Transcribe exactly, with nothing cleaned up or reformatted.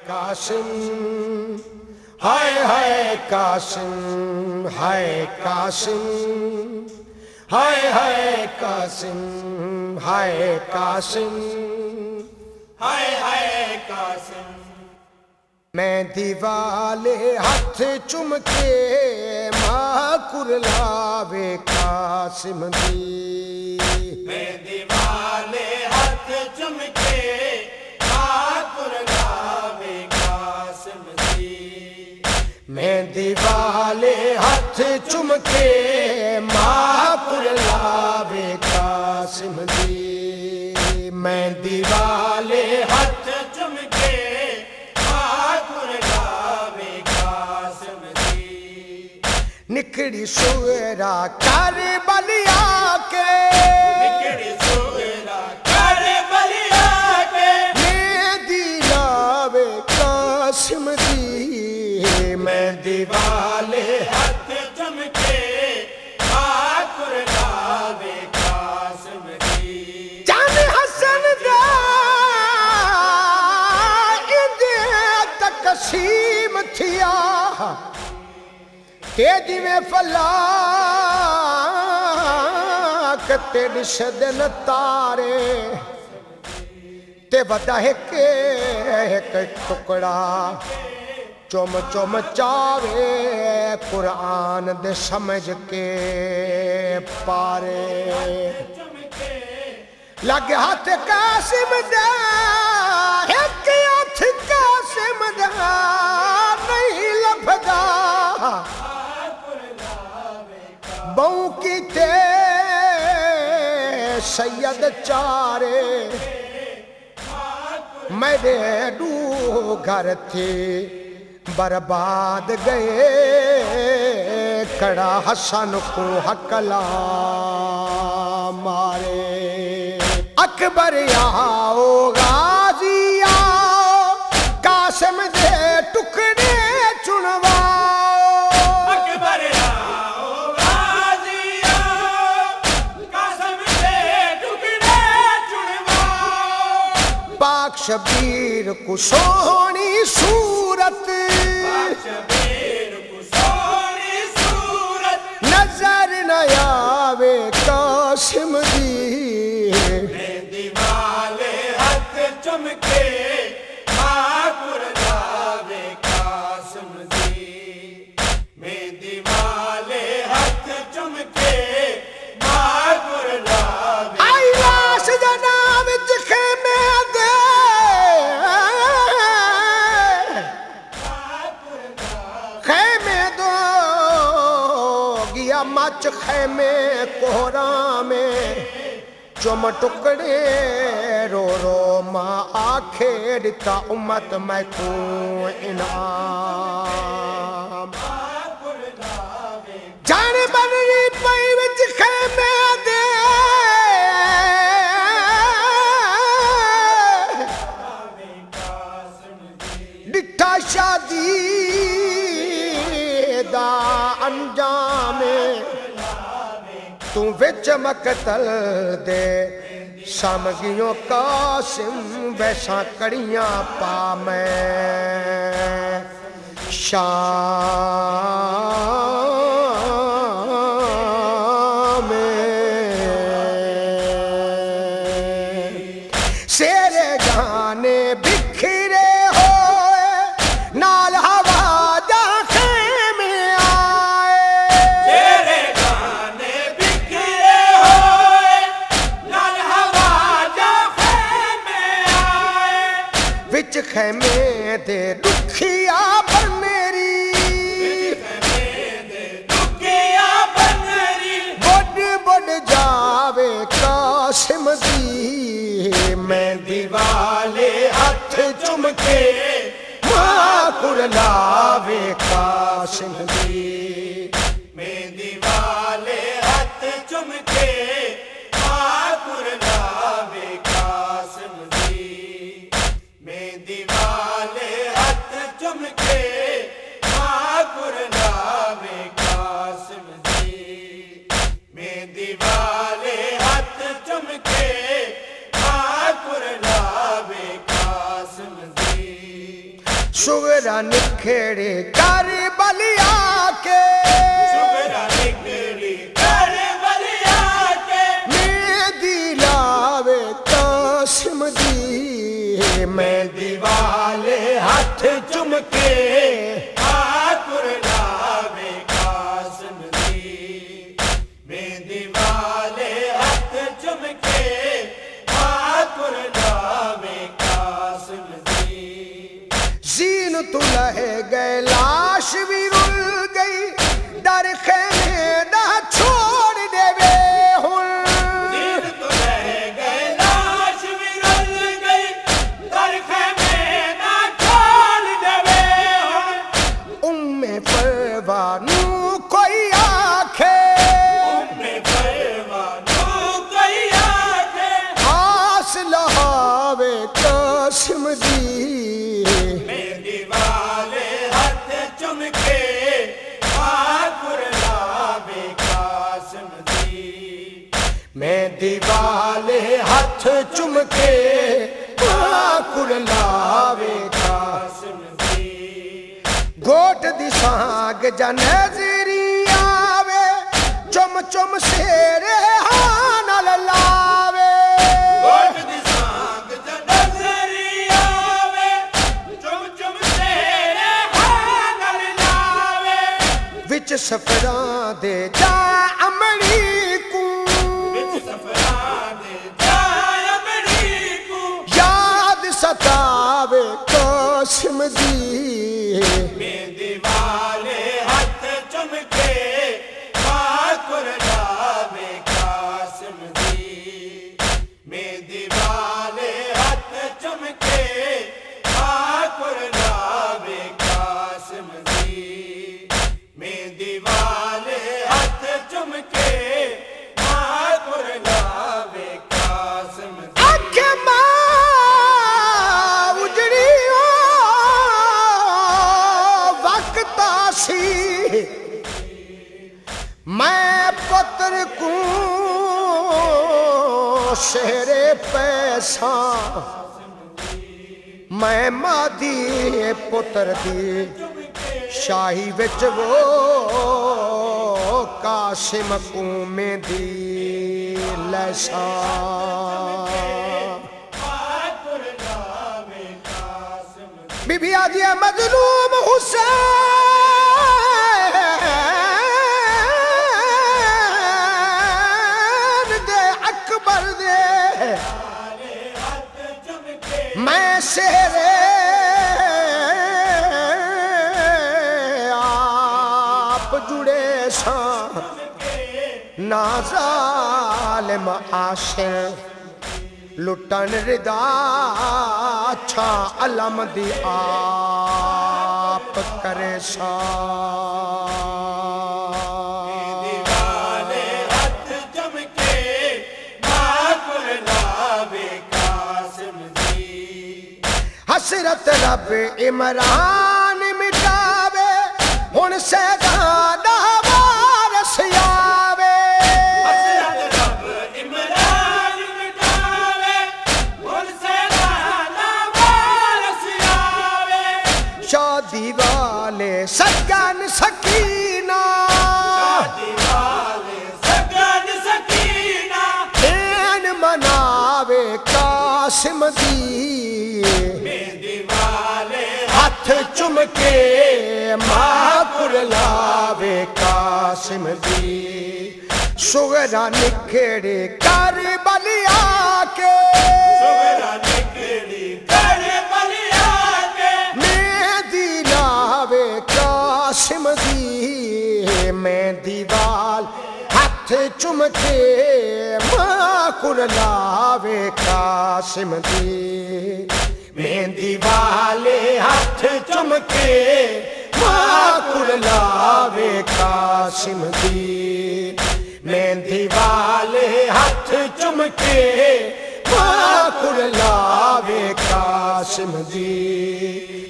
قاسم ہائے ہائے قاسم ہائے قاسم ہائے ہائے قاسم ہائے قاسم ہائے ہائے قاسم مہندی والے ہاتھ چم کے ماں کرلاوے قاسم دی مہندی والے ہاتھ چم کے ماں کرلاوے قاسم دی مہندی والے ہاتھ چم کے ماں کرلاوے قاسم دی مہندی والے ہاتھ چم کے ماں کرلاوے قاسم دی نکڑی سویرا کربلیا کے نکڑی سویرا کربلیا کے مہندی لاوے قاسم دی مہندی والے ہاتھ چم کے ماں کرلاوے قاسم دی جان حسن دا اندے تقسیم تھیا تیجی میں فلاک تے ڈشدن تارے تے ودا ایک ایک ٹکڑا چوم چوم چاوے قرآن دے سمجھ کے پارے لگ ہاتھ قاسم دا ایک ہاتھ قاسم دا نہیں لبھدا بہو کی تے سید چارے میرے دو گھر تھے برباد گئے کڑا حسن کو حقلا مارے اکبر آؤ غازی آؤ قاسم دے ٹکڑے چنواؤ اکبر آؤ غازی آؤ قاسم دے ٹکڑے چنواؤ پاک شبیر کو سونی صورت شبیر کو سونی صورت نظر نہ آوے قاسم دی مہندی والے ہاتھ چم کے ماں کرلاوے قاسم دی مہندی والے ہاتھ چم کے ماں کرلاوے آئی لاش جناب خیمے دے خیمے دو گیا مچ خیمے کوہرا میں چم ٹکڑے رو رو ماں آکھے دیتا امت میں کو انعام جانے بنی پئی وچ خیمے دے ڈٹھا شادی دا انجام تو وچ مقتل دے سامگیوں قاسم ویسا کڑیاں پا میں شام سیرے گانے بکھرے ہوئے نال ہوا جا خیمے آئے تیرے گانے بکھرے ہوئے نال ہوا جا خیمے آئے وچ خیمے دے دکھیا بنری دکھیا بنری بڑھ بڑھ جاوے قاسم دی مہندی والے ہاتھ چم کے ماں کرلاوے قاسم دی مہندی والے ہاتھ چم کے ماں کرلاوے قاسم دی مہندی والے ہاتھ چم کے ماں کرلاوے قاسم دی مہندی والے ہاتھ چم کے ماں کرلاوے قاسم دی सुगरा निखेड़े कर बलिया के सुगरा निखड़ी कर बलिया के मेहंदी लावे कासिम दी मेहंदी वाले हाथ चुम के ठाकुर लावे कासिम दी मेहंदी वाले हाथ चुम के ठाकुर लावे कासिम दी जीन तो लह गए लाश भी रुल गई डर खेमे दा छोड़ देवे हुन दिन तो रह गए लाश भी रुल गई दर खेमे ना छोड़ देवे हुन उम्मे परवानू कोई आखे उम्मे परवानू कोई आके आस लहावे कासिम दी मेहंदी वाले हाथ चुम के ठाकुर लावे कासिम दी मेहंदी वाले हाथ चुम के ठाकुर लावे कासिम दी गोट दी सांग जा नजरी आवे चुम चुम सेरे हान लावे गोट दी सांग जब नजरी आवे चुम चुम तेरे हानल लावे विच सफरां दे जा अमड़ी को विच सफरां दे जाय अमरी को याद सतावे कासिम दी मेहंदी वाले हाथ चुम के ठाकुर लावे कासिम दी मेहंदी वाले हाथ चुम के ठाकुर लावे कासिम दी मेहंदी वाले हाथ चुम के ठाकुर लावे कासिम दी अख मां उजड़ी ओ वक्त आसी मैं पुत्र को शेरे पैसा मैं मादी पुत्र दी शाही विच वो कासिम को मेंदी लैसा ठाकुर लावे कासिम बीबी आदि मजलूम हुसैन दे अकबर दे मैं शेरे आप जुड़े सा ना जालिम आशिर लुटन रिदा अच्छा अलम दी आप करे सा वाले हाथ चुम के ठाकुर लावे कासिम दी हसरत रब इमरान मिटावे हुन से गादा वारस आवे हसरत रब इमरान मिटावे हुन से गाना वारस आवे शादी वाले सगन सकीना शादी वाले सगन सकीना ऐन मनावे कासिम दी मेहंदी वाले हाथ चुम के माकुर लावे कासिम दी सुगरा निखेड़े कर बलिया के सुगरा निकड़ी कर बलिया के मेहंदी लावे कासिम दी मेहंदी वाल हाथ चुम के माकुर लावे कासिम दी मेहंदी वाले हाथ चुम के माकुर लावे कासिम दी मेहंदी वाले हाथ चुम के माकुर लावे कासिम दी